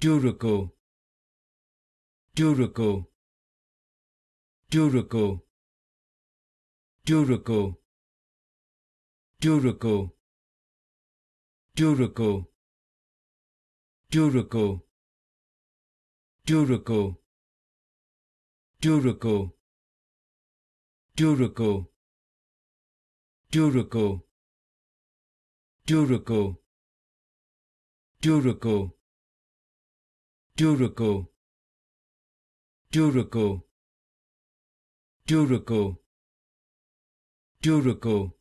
Turaco, Turaco, Turaco, Turaco, Turaco, Turaco, Turaco, Turaco, Turaco, Turaco, Turaco, Turaco, Turaco, Turaco, Turaco, Turaco, Turaco,